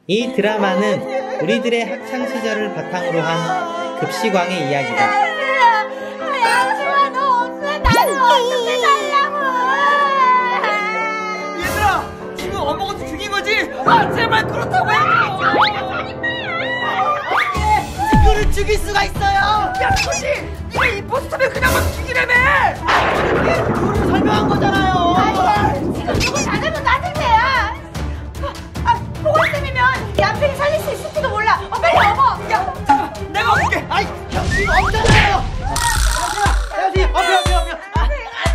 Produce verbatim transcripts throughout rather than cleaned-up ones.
이 드라마는 우리들의 학창시절을 바탕으로 한 급식왕의 이야기다. 양수아, 너 없으면 나는 어떻게 살려고. 얘들아, 지금 엄마가 죽인 거지? 아, 제발 그렇다고 해. 친구를 죽일 수가 있어요. 야, 그거지. 네가 임포스터면 그냥 막 죽이라며. 그걸 설명한 거잖아요. 아니, 지금 누구 잘하면 나한테야. 아, 보건쌤이면 얌생이 살릴 수 있을지도 몰라. 어, 빨리 어머. 야, 잠깐, 내가 어떻게? 아이, 형 지금 없잖아요. 야지, 야지, 앞에, 앞에, 앞에. 아,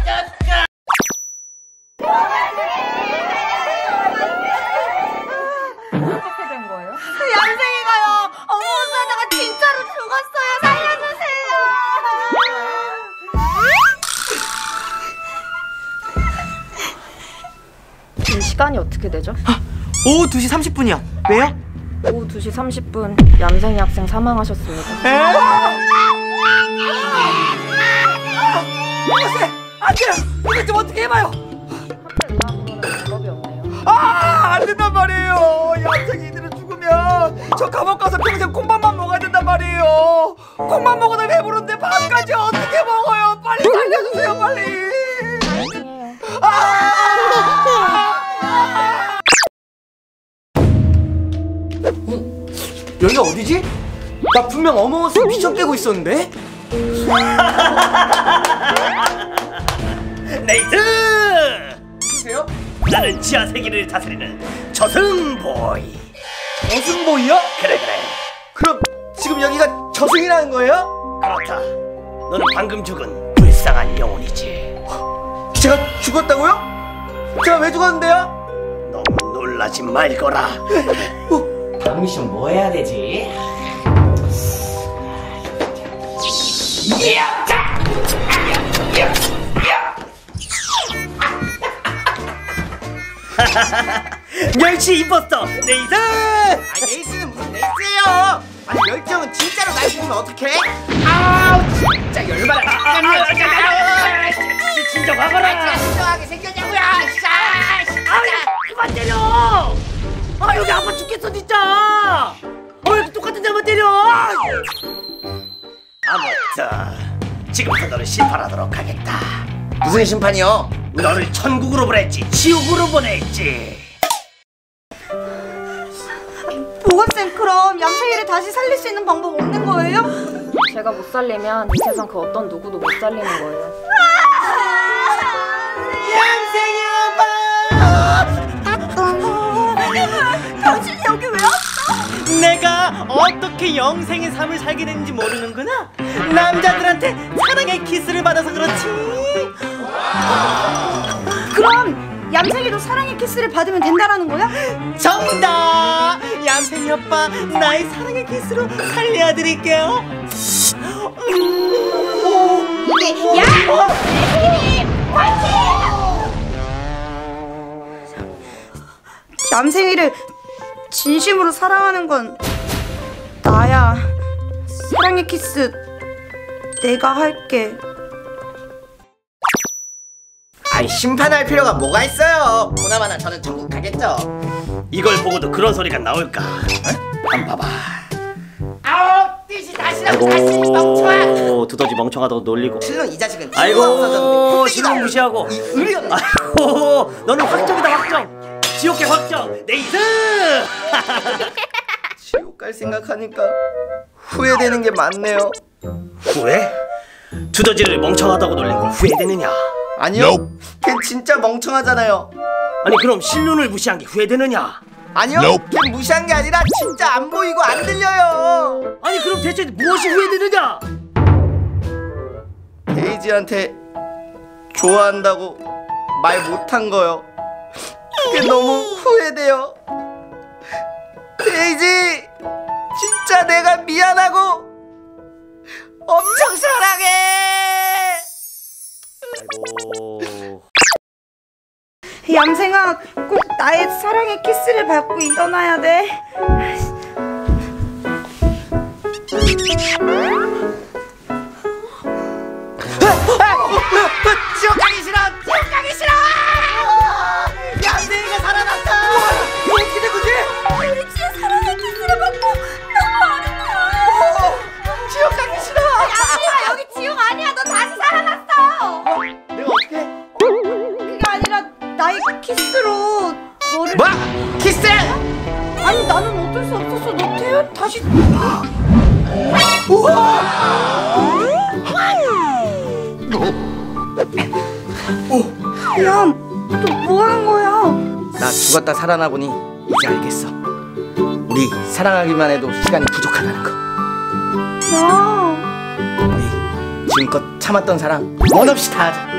어떻게 된 거예요? 얌생이가요. 어머, 사다가 진짜로 죽었어요. 살려주세요. 지금 시간이 어떻게 되죠? 오후 두 시 삼십 분이야. 왜요? 오후 두 시 삼십 분 얌생이 학생 사망하셨습니다. 에? 보건쌤, 안 돼요. 이거 좀 어떻게 해봐요. 학교 의학으로는 방법이 없네요. 아, 안 된단 말이에요. 얌생이 이대로 죽으면 저 감옥 가서 평생 콩밥만 먹어야 된단 말이에요. 콩만 먹어도 배부른데 밥까지 어떻게 먹어요? 빨리 살려주세요, 빨리. 나중에요. 아! 여기가 어디지? 나 분명 어머머스 미션 깨고 있었는데? 네이트! 누구세요? 나는 지하 세계를 다스리는 저승보이. 저승보이요? 그래 그래. 그럼 지금 여기가 저승이라는 거예요? 그렇다. 너는 방금 죽은 불쌍한 영혼이지. 제가 죽었다고요? 제가 왜 죽었는데요? 너무 놀라지 말거라. 어? 다음 미션 뭐 해야 되지? 멸치 임포스터 네이트! 아, 네이스는 무슨 네이스예요? 아니, 멸정은 진짜로 날 죽이면 어떡해? 아우, 진짜 열받아. 아, 진정하거라. 진정하게 생겼냐고요? 아, 그만 때려! 아, 여기 아파 죽겠어 진짜. 아, 왜 이렇게 똑같은 데만 때려? 아무튼 지금부터 너를 심판하도록 하겠다. 무슨 심판이요? 너를 천국으로 보냈지, 지옥으로 보냈지. 보건쌤, 그럼 얌생이를 다시 살릴 수 있는 방법 없는 거예요? 제가 못 살리면 이 세상 그 어떤 누구도 못 살리는 거예요. 당신 여기 왜 왔어? 내가 어떻게 영생의 삶을 살게 됐는지 모르는구나. 남자들한테 사랑의 키스를 받아서 그렇지. 그럼 얌생이도 사랑의 키스를 받으면 된다라는 거야? 정답! 얌생이 오빠 나의 사랑의 키스로 살려드릴게요. 야! 얌생이를 진심으로 사랑하는 건 나야. 사랑의 키스 내가 할게. 아니, 심판할 필요가 뭐가 있어요? 보나마나 저는 천국 가겠죠. 이걸 보고도 그런 소리가 나올까? 한 봐봐. 아우, 뜻이 다시라고 다시 멍청아. 아이고, 두더지 멍청하다고 놀리고. 실로 이 자식은 아이고, 신용 무시하고. 이 의리가. 아이고, 너는 확정이다 확정. 지옥계 확정. 네이트! 지옥 갈 생각하니까 후회되는 게 많네요. 후회? 두더지를 멍청하다고 놀린 거 후회되느냐? 아니요, 걔 진짜 멍청하잖아요. 아니 그럼 신론을 무시한 게 후회되느냐? 아니요, 걔 무시한 게 아니라 진짜 안 보이고 안 들려요. 아니 그럼 대체 무엇이 후회되느냐? 데이지한테 좋아한다고 말 못한 거요. 그게 너무 후회돼요. 데이지, 진짜 내가 미안하고 엄청 사랑해. 아이고. 얌생아, 꼭 나의 사랑의 키스를 받고 일어나야 돼. 지옥 가기 싫어. 지옥 가기 싫어. 얌생이가 살아났다. 이거 어떻게 된 거지? 우리 진짜 다시. 야, 너 뭐 한 거야? 나 죽었다 살아나 보니 이제 알겠어. 우리 사랑하기만 해도 시간이 부족하다는 거. 야, 우리 지금껏 참았던 사랑 원 없이 다 하자.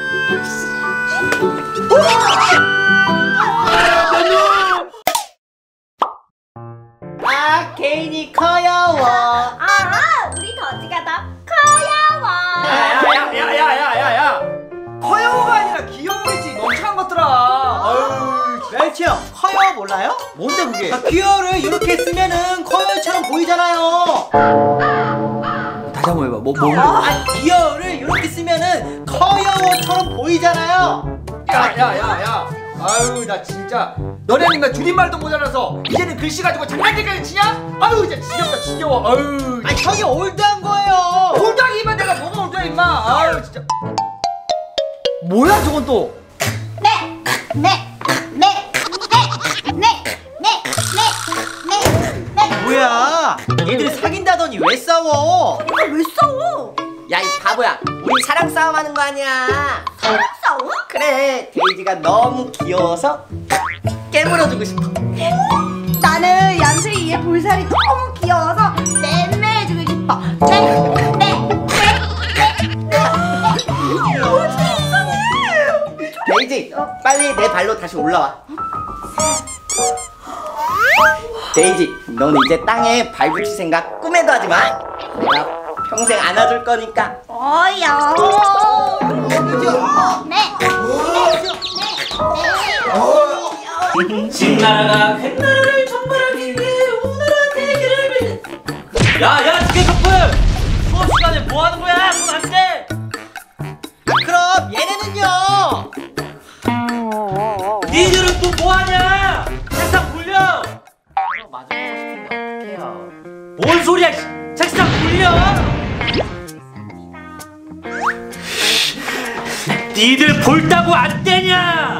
아 개인이 커요워. 아, 우리 더지가 더 커요워. 야야야야야야야! 커요가 아니라 귀여워이지 멍청한 것들아. 아유, 멸치 형 커요 몰라요? 뭔데 그게? 아, 귀여를 이렇게 쓰면은 커요처럼 보이잖아요. 다시 한번 해봐. 뭐 뭐? 아 귀여를 이렇게 쓰면은 커요처럼 보이잖아요. 야야야야! 아유 나 진짜 너네는 나 줄임말도 모자라서 이제는 글씨 가지고 장난질까지 치냐? 아유 진짜 지겹다 지겨워. 아유. 아니 형이 올드한 거예요. 올드하기만 내가 뭐가 올드야 임마. 아유 진짜. 뭐야 저건 또? 네, 네, 네, 네, 네, 네, 네, 네. 뭐야? 얘들 사귄다더니 왜 싸워? 왜 싸워? 야 이 바보야, 우리 사랑 싸움 하는 거 아니야. 사랑 싸워? 그래, 데이지가 너무 귀여워서 깨물어주고 싶어. 나는 얌생이 얘 볼살이 너무 귀여워서 맴매해주고 싶어. 네, 네, 네, 네, 네. 어떻게 이상해? 데이지, 빨리 내 발로 다시 올라와. 데이지, 넌 이제 땅에 발 붙일 생각 꿈에도 하지 마. 내가 평생 안아줄 거니까. 어야. 네, 신나라가 뱃나라를 정말하기 위해 오늘한 대기를 빌. 야야 지게 커플! 수업 시간에 뭐 하는 거야? 그건 안 돼! 아 그럼 얘네는요? 니들은 또 뭐 하냐? 책상 굴려! 마저 보고 싶은데 어떡해요? 뭔 소리야? 책상 굴려! 니들 볼따고 안 되냐?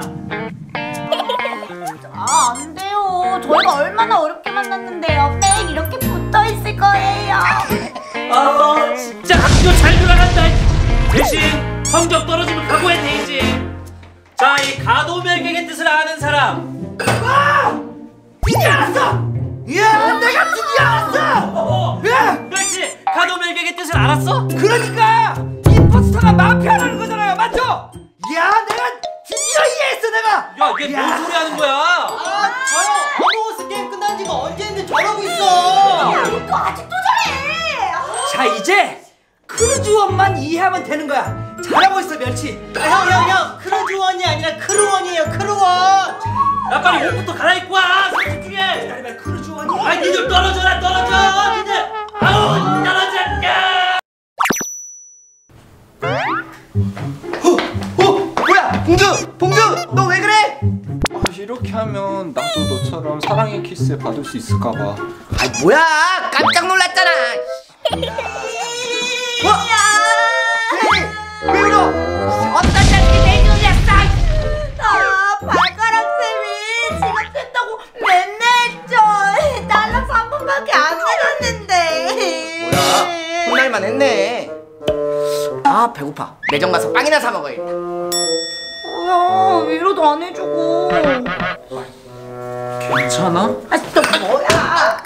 아, 안 돼요. 저희가 얼마나 어렵게 만났는데요. 매일 이렇게 붙어 있을 거예요. 아 진짜 학교 잘 돌아간다. 대신 성적 떨어지면 각오해 데이지. 자, 이 가도멸객의 뜻을 아는 사람. 아! 드디어 알았어! 이야 내가 드디어 알았어! 어, 예! 그렇지. 가도멸객의 뜻을 알았어? 그러니까 임포스터가 마피아라는 거잖아요, 맞죠? 이야 내가 드디어 이해했어 내가. 야, 이게 야. 뭔 소리 하는 거야? 아 저요 어몽어스 게임 끝난 지가 언제인데 저러고 있어. 또 아직도 잘해. 자 이제 크루즈원만 이해하면 되는 거야. 잘하고 있어 멸치. 형형형 크루즈원이 아니라 크루원이에요 크루원. 야, 빨리 옷부터 갈아입고 와. 삼십 중에. 기다려봐 크루즈원이. 아, 니들 떨어져라, 떨어져, 니들. 아우, 떨어졌냐? 어? 어? 뭐야 봉주! 봉주! 너 왜 그래? 아, 이렇게 하면 나도 너처럼 사랑의 키스 받을 수 있을까봐. 아 뭐야, 깜짝 놀랐잖아. 어? 왜 울어? 어떤 자식이 내 눈이었어. 아, 발가락 쌤이 지각했다고 맨날 달랑 삼 분밖에 안 내렸는데. 뭐야, 혼날만 했네. 아 배고파. 매점 가서 빵이나 사 먹어야겠다. 뭐야, 위로도 안 해주고. 괜찮아? 아, 또 뭐야?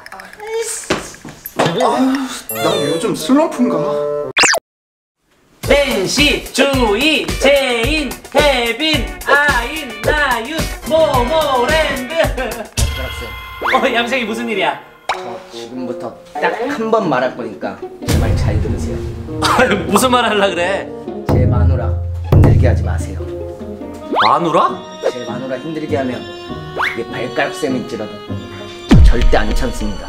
나 요즘 슬럼프인가? 낸시, 주희, 제인, 혜빈, 아인, 나윤, 모모랜드. 어, 얌생이 무슨 일이야? 저 지금부터 딱 한 번 말할 거니까 제 말 잘 들으세요. 아유, 무슨 말 하려 그래? 제 마누라 힘들게 하지 마세요. 마누라? 제 마누라 힘들게 하면 그게 발가락 쌤일지라도 저 절대 안 참습니다.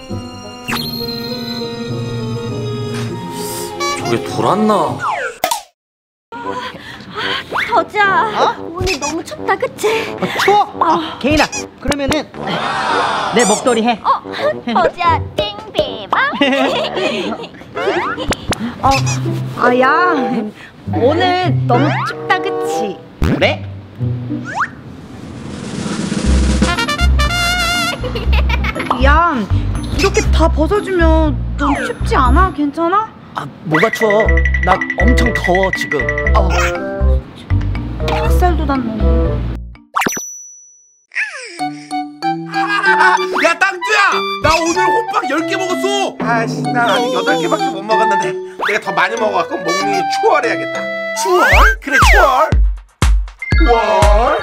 저게 돌았나? 더지야, 오늘 너무 춥다, 그치? 추워? 아, 개인아 그러면은 내 목도리 해. 어, 더지야, 띵비방. 어, 아, 야, 오늘 너무 춥다, 그치? 그래? 야, 이렇게 다 벗어주면 너무 춥지 않아? 괜찮아? 아 뭐가 추워? 나 엄청 더워 지금. 어. 닭살도 났는데. 야 땅주야, 나 오늘 호빵 열 개 먹었어. 아씨, 나 아직 여덟 개밖에 못 먹었는데 내가 더 많이 먹어갖고 몸이 추월해야겠다. 추월? 그래 추월. 월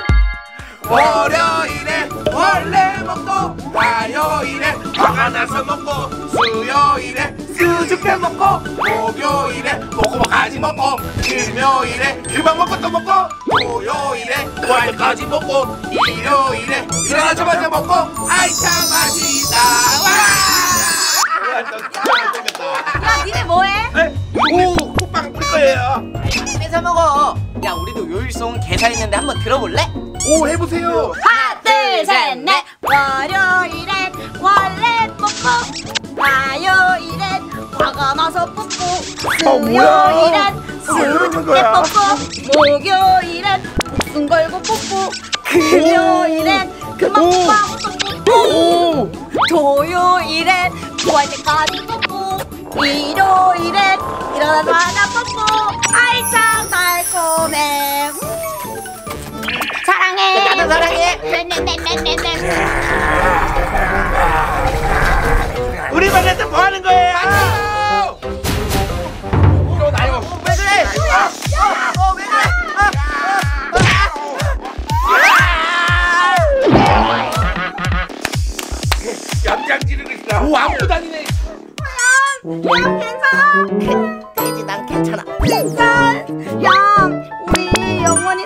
월요일에 원래 먹고, 화요일에 화가 나서 먹고, 수요일에 수줍게 먹고, 목요일에 먹고먹까지 먹고, 금요일에 그만 먹고 또 먹고, 토요일에 월까지 먹고, 일요일에 일어나자마자 먹고. 아이 참 맛있다. 와! 너 진짜 못생겼다. 야, 니네 뭐해? 오, 호빵 우리 거예요. 뺏어 먹어. 야 우리도 요일송 개사 있는데 한번 들어볼래? 오, 해보세요. 하나, 둘, 셋, 넷. 월요일엔 원래 뽀뽀, 화요일엔 화가 나서 뽀뽀, 수요일엔 수줍게 뽀뽀, 목요일엔 목숨 걸고 뽀뽀, 금요일엔 그만 뽀뽀 뽀뽀, 토요일엔 좋아할 때까지 뽀뽀, 일요일엔 일어나자마자 뽀뽀. 아이 참 달콤해. 사랑해. 나도 사랑해. 우리 반에서 뭐 하는 거예요? 일어나요. 왜 그래? 어 왜 그래? 얌얌 지르고 있어. 오, 아무도 다니네. 야, 괜찮아? 돼지 난 괜찮아. 진짜? 야, 우리 영원히